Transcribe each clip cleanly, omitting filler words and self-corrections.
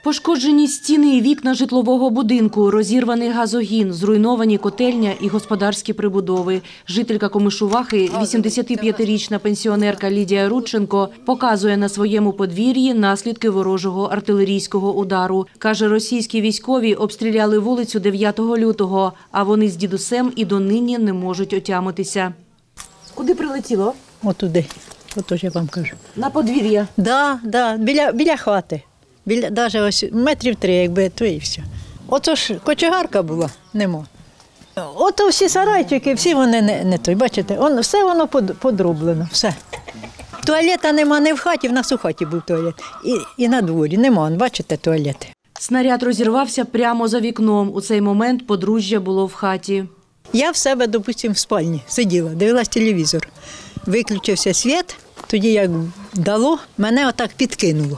Пошкоджені стіни і вікна житлового будинку, розірваний газогін, зруйновані котельня і господарські прибудови. Жителька Комишувахи, 85-річна пенсіонерка Лідія Рудченко, показує на своєму подвір'ї наслідки ворожого артилерійського удару. Каже, російські військові обстріляли вулицю 9 лютого, а вони з дідусем і донині не можуть отямитися. Куди прилетіло? Отуди, ото ж я вам кажу. На подвір'я? Да, біля хати. Навіть ось метрів 3, якби, то і все. Ото ж кочегарка була, нема. Ото всі сарайчики, всі вони не той, бачите, все воно подроблено, все. Туалета нема не в хаті, в нас у хаті був туалет. І на дворі нема, бачите, туалети. Снаряд розірвався прямо за вікном. У цей момент подружжя було в хаті. Я в себе, допустимо, в спальні сиділа, дивилась телевізор. Виключився світ, тоді як дало, мене отак підкинуло.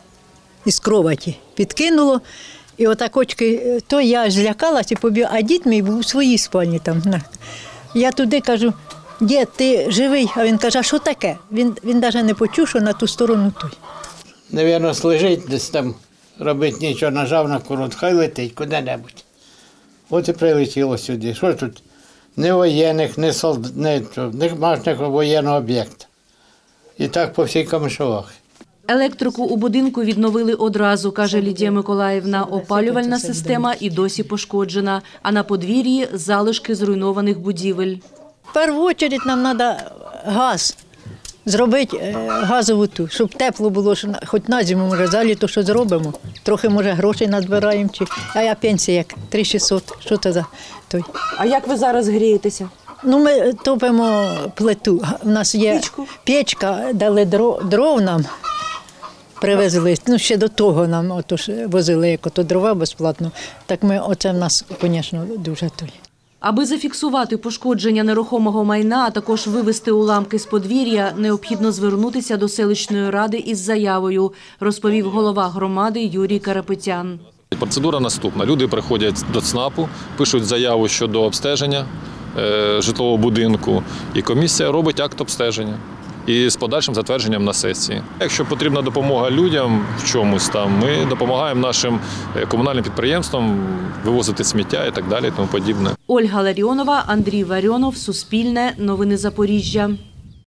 Із кроваті підкинуло, і отак очки, то я злякалась і побігла, а дід мій був у своїй спальні там. Я туди кажу: дід, ти живий? А він каже: а що таке? Він навіть не почув, що на ту сторону той. Навірно, лежить десь там, робить нічого, нажав на курок, хай летить куди-небудь. От і прилетіло сюди. Що ж тут? Не воєнних, не солдат, не машних воєнного об'єкта. І так по всій Комишувахі. Електрику у будинку відновили одразу, каже Лідія Миколаївна. Опалювальна система і досі пошкоджена, а на подвір'ї – залишки зруйнованих будівель. В першу чергу нам треба газ, зробити газову ту, щоб тепло було, хоч на зиму, може, за літо що зробимо. Трохи, може, грошей назбираємо, а я пенсія як 3600, що це за той. А як ви зараз грієтеся? Ну, ми топимо плиту, у нас є печка, дали дров нам. Привезли, ще до того нам возили як дрова безплатно. Так оце в нас, звісно, дуже той. Аби зафіксувати пошкодження нерухомого майна, а також вивезти уламки з подвір'я, необхідно звернутися до селищної ради із заявою, розповів голова громади Юрій Карапетян. Процедура наступна. Люди приходять до ЦНАПу, пишуть заяву щодо обстеження житлового будинку, і комісія робить акт обстеження. І з подальшим затвердженням на сесії. Якщо потрібна допомога людям в чомусь там, ми допомагаємо нашим комунальним підприємствам вивозити сміття і так далі, і тому подібне. Ольга Ларіонова, Андрій Варіонов, Суспільне, Новини Запоріжжя.